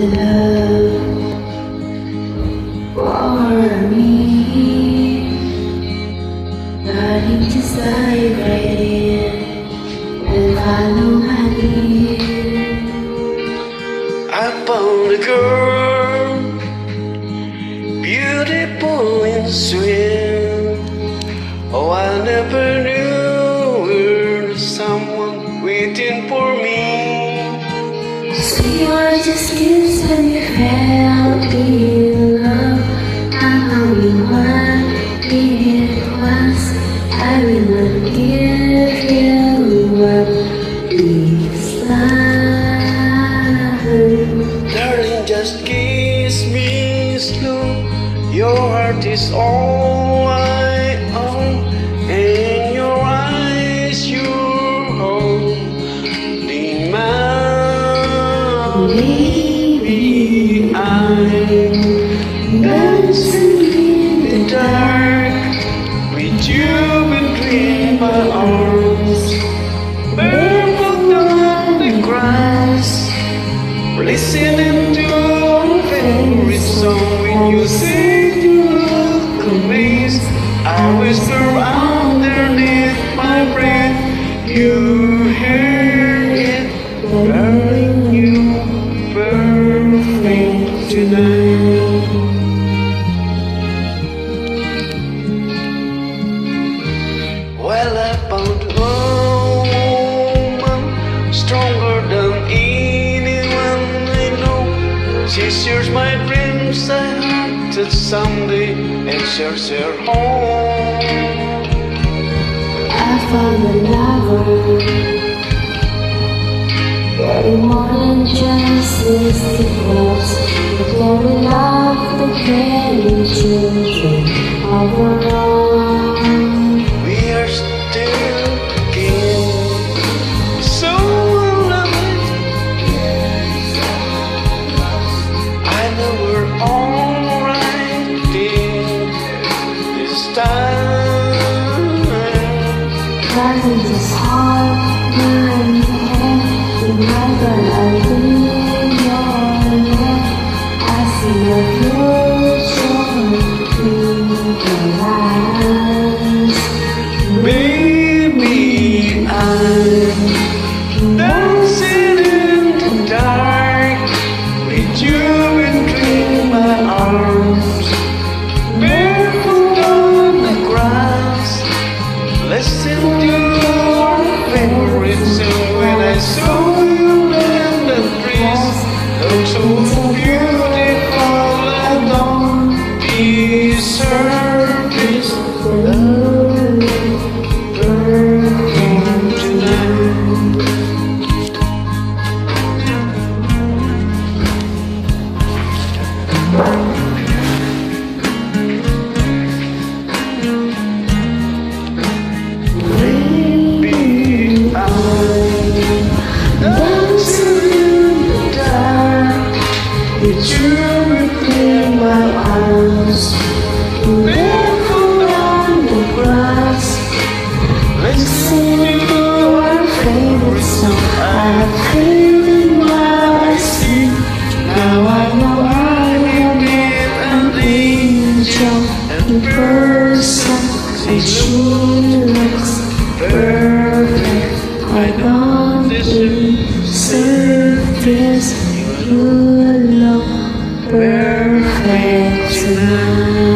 love for me. Darling, just dive right in and follow my lead. I found a girl, beautiful and sweet. Oh, I never knew there was someone waiting for me. So you were just kids when you felt real love. I'm only one it was. I will not give you up this time. Darling, just kiss me slow. Your heart is all I own, and your eyes, your holy mouth. Baby, I'm dancing in the dark with you between my arms, barefoot on the grass, listening to our favorite song. When you say you look amazed, I whisper underneath my breath, you hear it, darling, you perfect tonight. Well, I found a woman stronger than anyone I know. She shares my dreams. I hope that someday and shares her home. I found a lover, very more than just mystic loves. The very love that carry children of our own. We are still together, so alive. I know we're alright this time. Doesn't just hold my hand. Remember I leave your head. I see your future in your eyes. Baby, I'm dancing in the dark with you between my arms, barefoot on the grass, listen to our favorite song. When I saw you in the trees, looked so beautiful, I don't deserve this love. Perfect tonight. Baby, I'm dancing in the dark with you between my arms, barefoot on the grass, listening to our favorite song. I feel it while I sing. Now I know I will meet an angel in person, and she looks perfect. I don't deserve this. You look perfect tonight.